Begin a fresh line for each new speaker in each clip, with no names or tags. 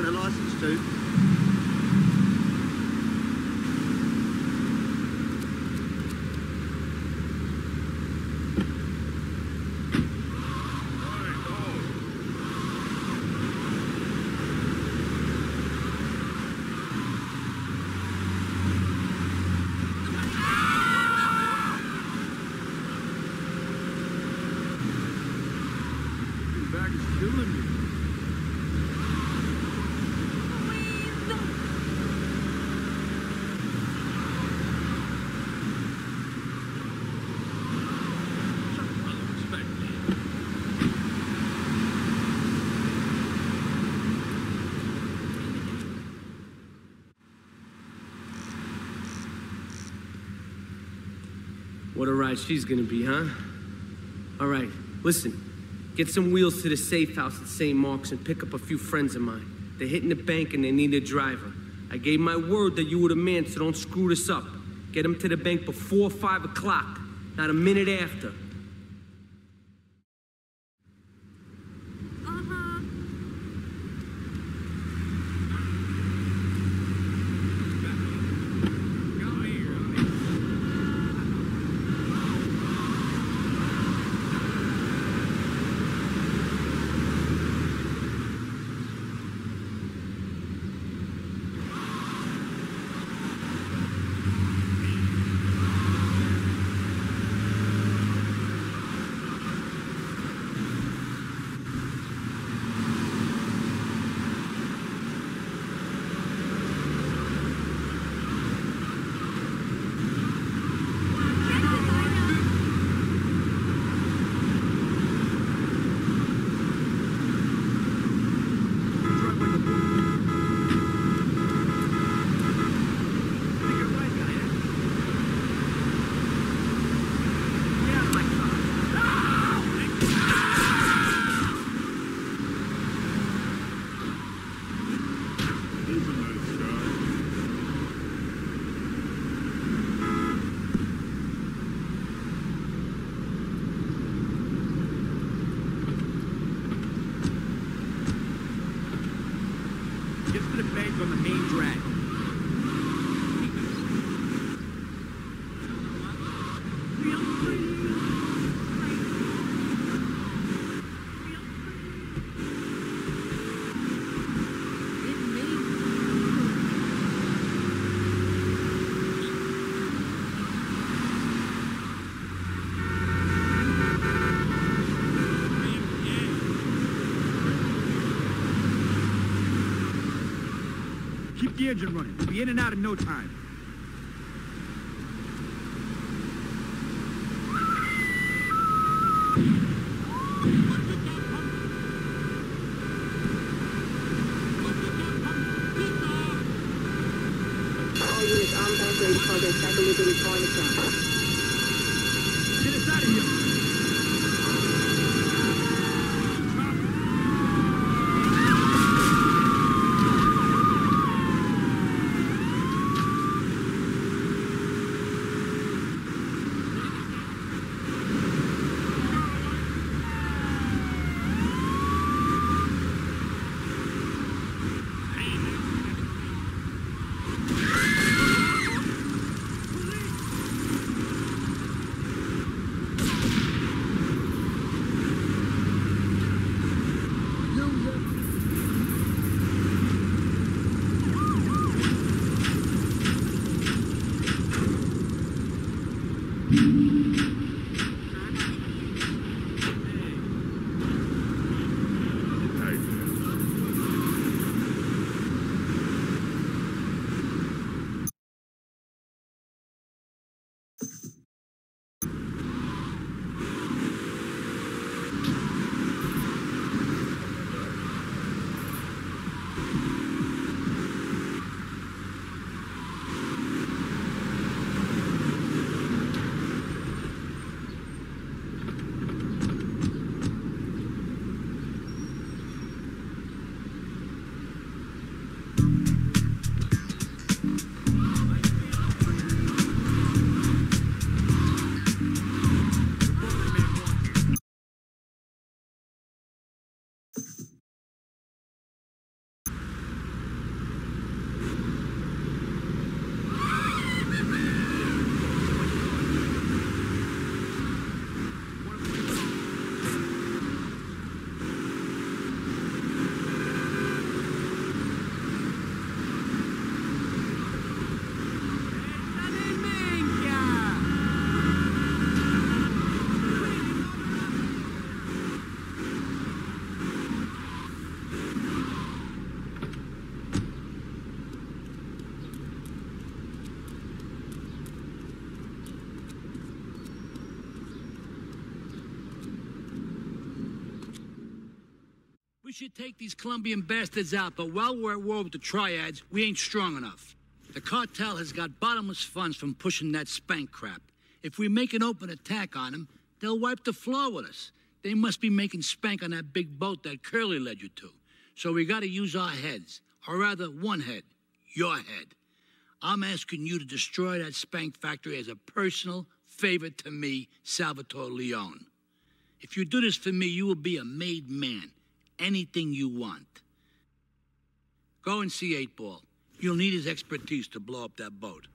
a license to.
What a ride she's gonna be, huh? All right, listen. Get some wheels to the safe house at St. Mark's and pick up a few friends of mine. They're hitting the bank and they need a driver. I gave my word that you were the man, so don't screw this up. Get them to the bank before 5 o'clock, not a minute after.
Keep the engine running. We'll be in and out in no time.
All units armed and ready for the delivery point.
Get us out of here.
should take these Colombian bastards out, but while we're at war with the triads, we ain't strong enough. The cartel has got bottomless funds from pushing that spank crap. If we make an open attack on them, they'll wipe the floor with us. They must be making spank on that big boat that Curly led you to. So we gotta use our heads, or rather one head, your head. I'm asking you to destroy that spank factory as a personal favor to me, Salvatore Leone. If you do this for me, you will be a made man. Anything you want. Go and see 8-Ball. You'll need his expertise to blow up that boat.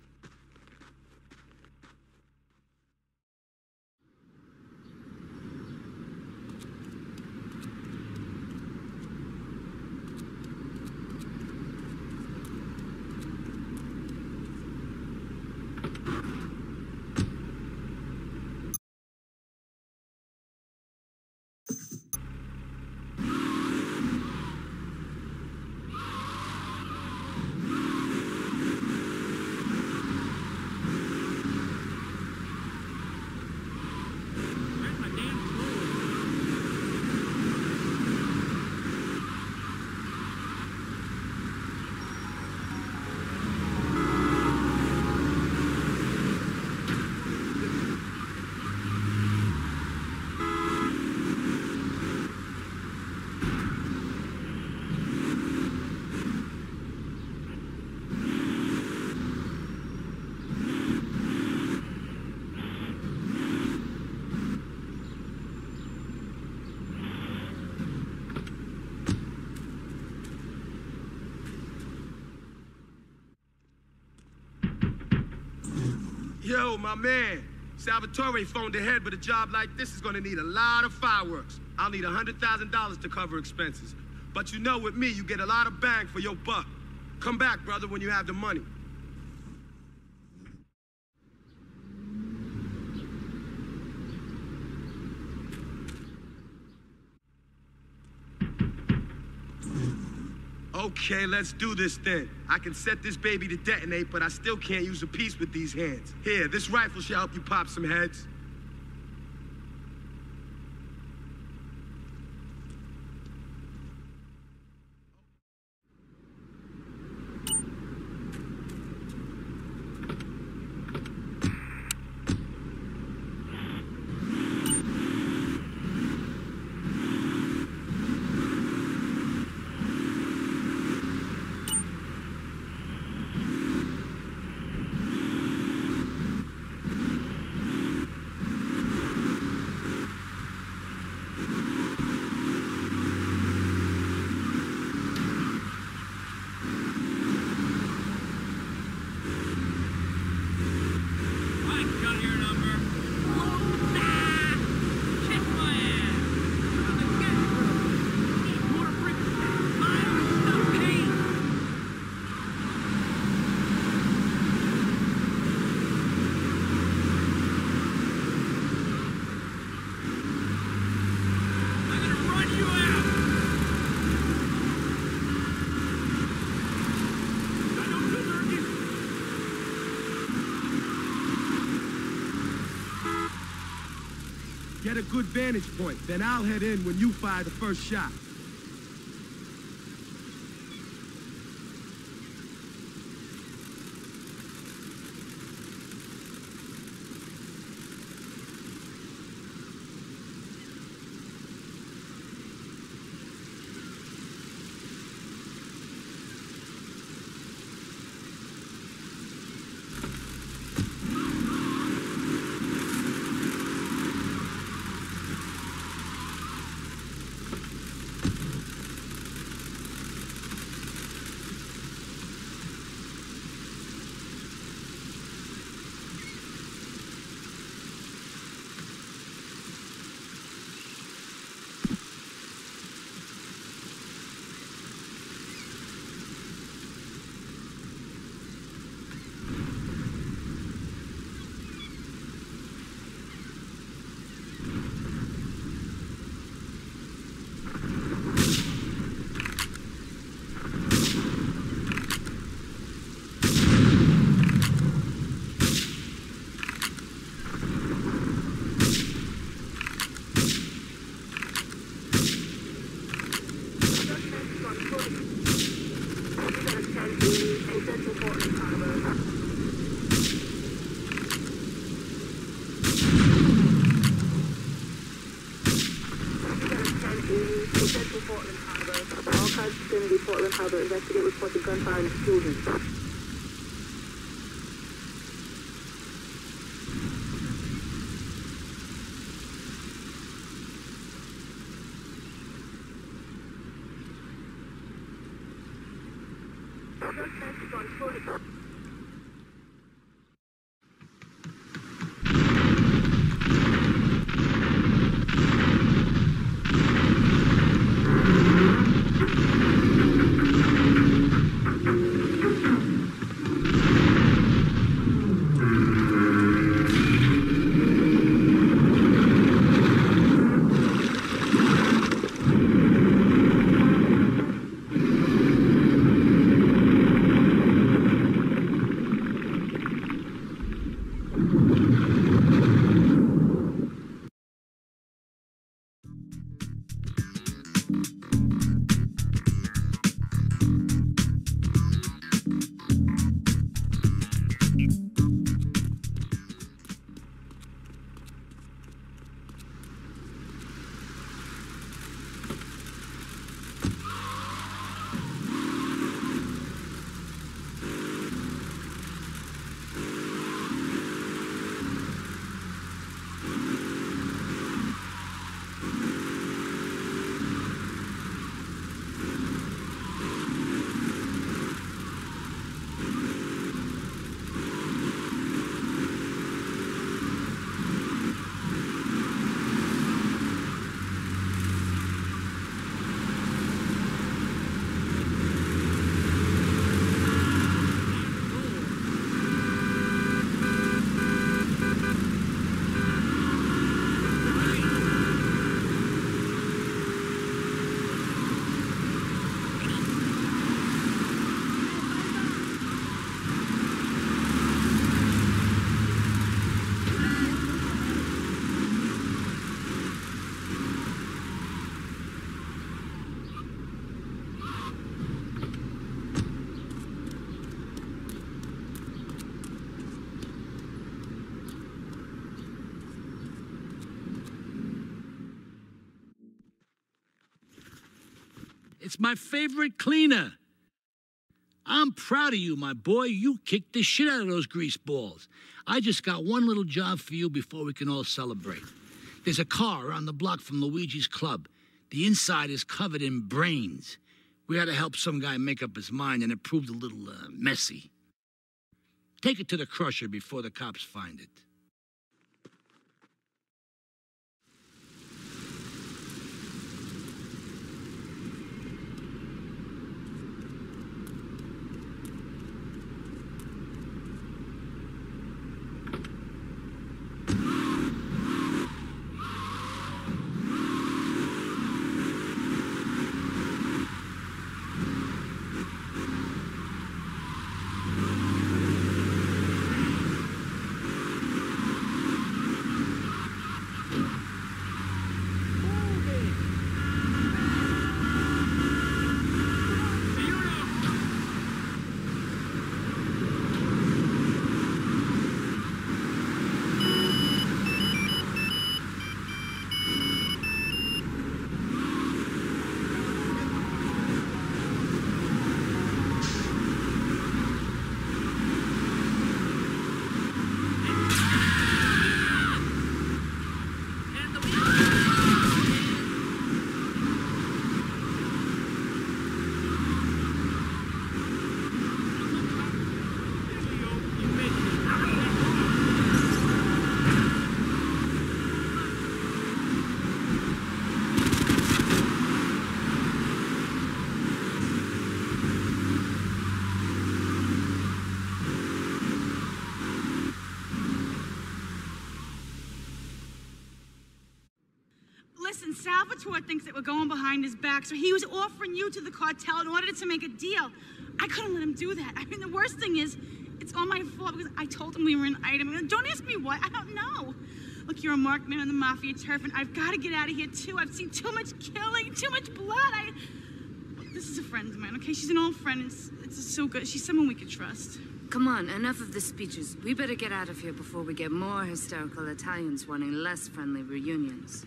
Yo, my man. Salvatore phoned ahead, but a job like this is gonna need a lot of fireworks. I'll need $100,000 to cover expenses. But you know, with me, you get a lot of bang for your buck. Come back, brother, when you have the money. Okay, let's do this then. I can set this baby to detonate, but I still can't use a piece with these hands. Here, this rifle should help you pop some heads. Get a good vantage point, then I'll head in when you fire the first shot.
Portland Harbor, investigate reported gunfire and explosions.
It's my favorite cleaner. I'm proud of you, my boy. You kicked the shit out of those grease balls. I just got one little job for you before we can all celebrate. There's a car around the block from Luigi's club. The inside is covered in brains. We had to help some guy make up his mind, and it proved a little messy. Take it to the crusher before the cops find it.
Listen, Salvatore thinks that we're going behind his back, so he was offering you to the cartel in order to make a deal. I couldn't let him do that. I mean, the worst thing is, it's all my fault because I told him we were an item. Don't ask me why. I don't know. Look, you're a marked man on the mafia turf, and I've got to get out of here, too. I've seen too much killing, too much blood. Look, this is a friend of mine, okay? She's an old friend. It's so good. She's someone we could trust.
Come on, enough of the speeches. We better get out of here before we get more hysterical Italians wanting less friendly reunions.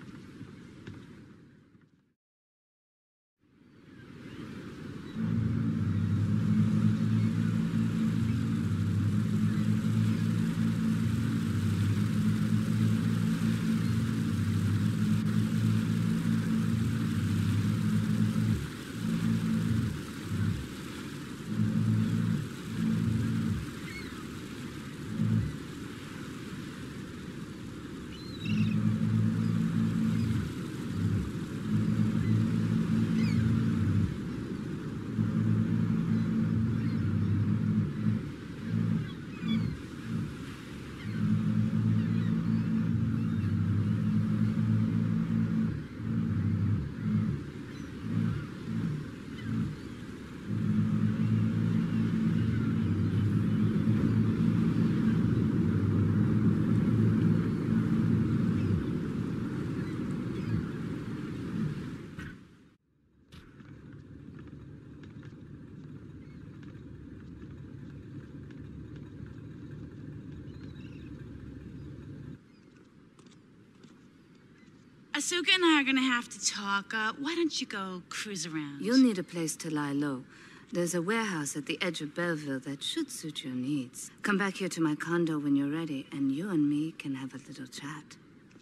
Asuka and I are gonna have to talk. Why don't you go cruise around?
You'll need a place to lie low. There's a warehouse at the edge of Belleville that should suit your needs. Come back here to my condo when you're ready, and you and me can have a little chat.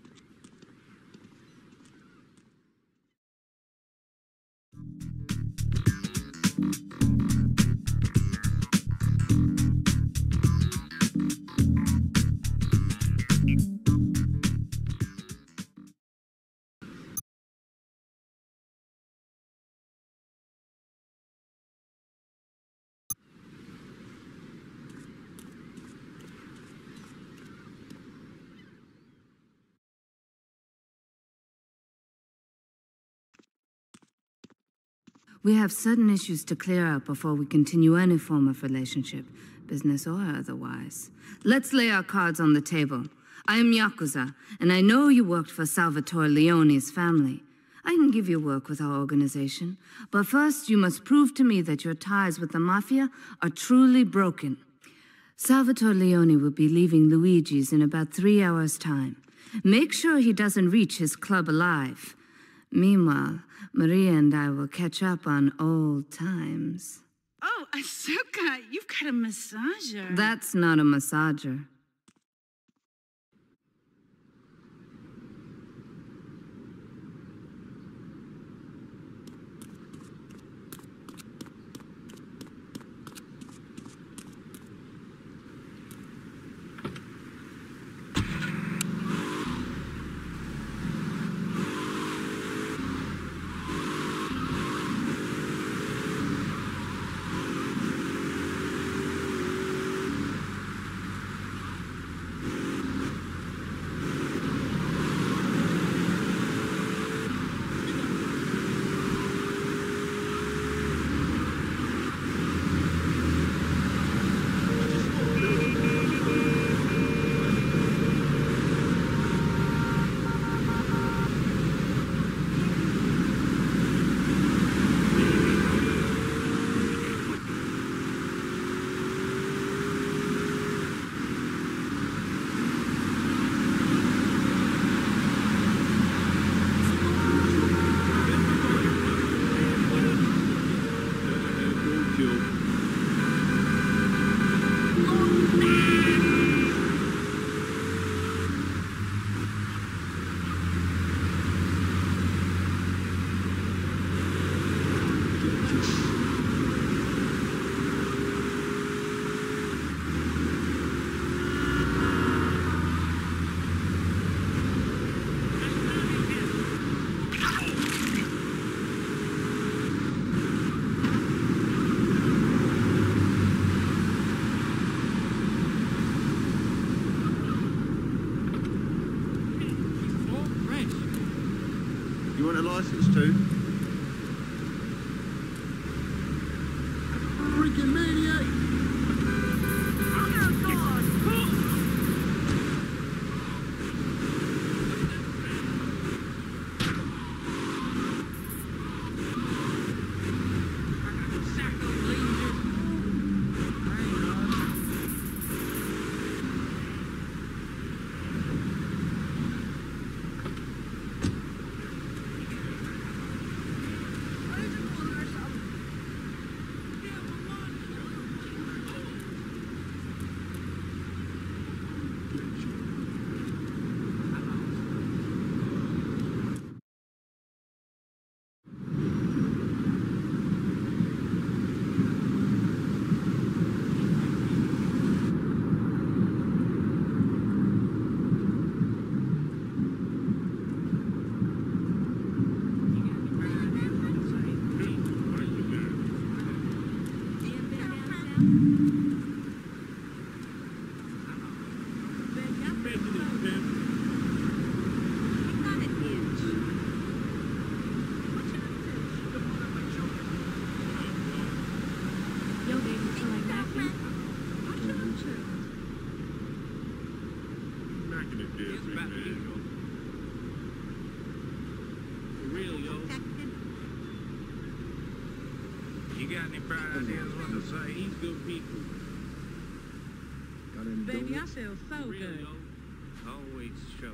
We have certain issues to clear out before we continue any form of relationship, business or otherwise. Let's lay our cards on the table. I am Yakuza, and I know you worked for Salvatore Leone's family. I can give you work with our organization, but first you must prove to me that your ties with the Mafia are truly broken. Salvatore Leone will be leaving Luigi's in about 3 hours' time. Make sure he doesn't reach his club alive. Meanwhile, Maria and I will catch up on old times.
Oh, Asuka, you've got a massager.
That's not a massager.
You want a license too? Freaking maniac!
Baby, I feel so good.
Always trouble.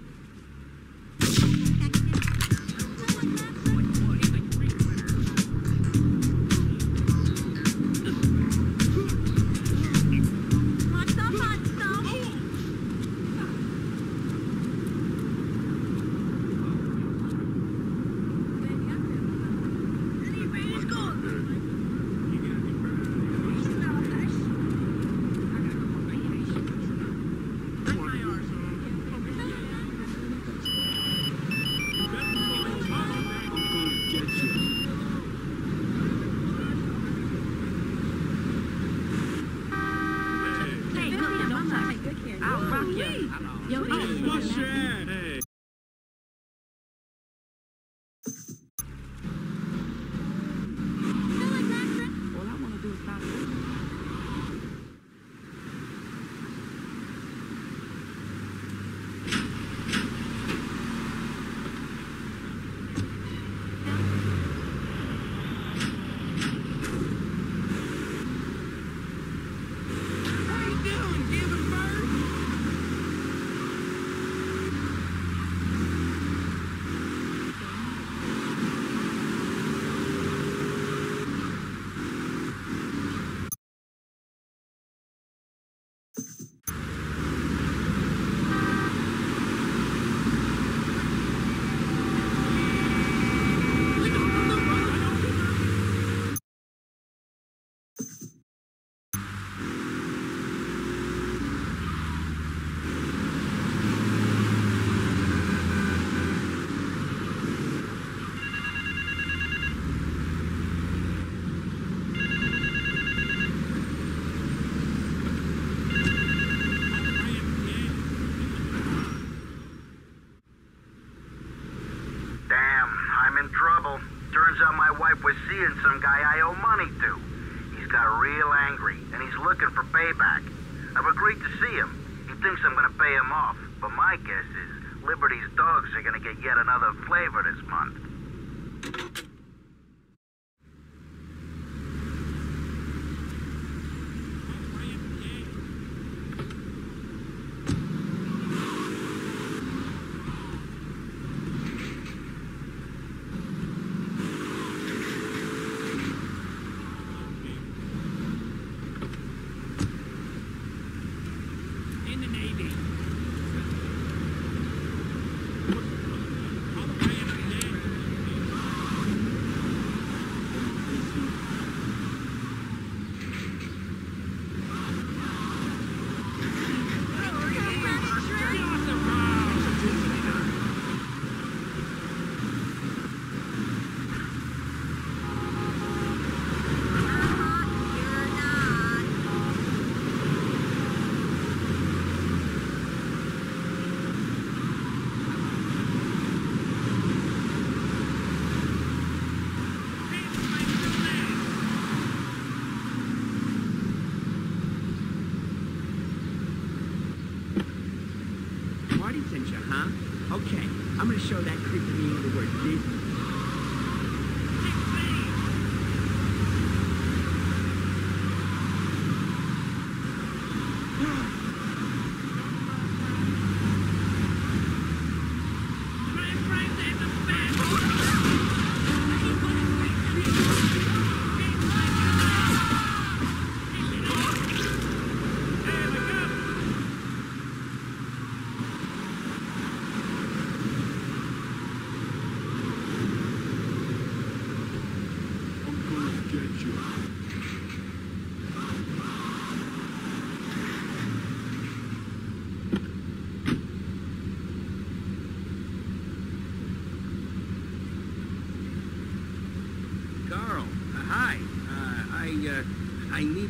Some guy I owe money to. He's got real angry, and he's looking for payback. I've agreed to see him. He thinks I'm gonna pay him off, but my guess is Liberty's dogs are gonna get yet another flavor this month.
Okay, I'm gonna show that creep me the word Disney.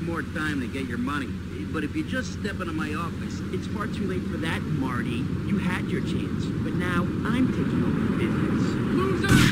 more time to get your money. But if you just step into my office, it's far too late for that, Marty. You had your chance, but now I'm taking over the business. Loser!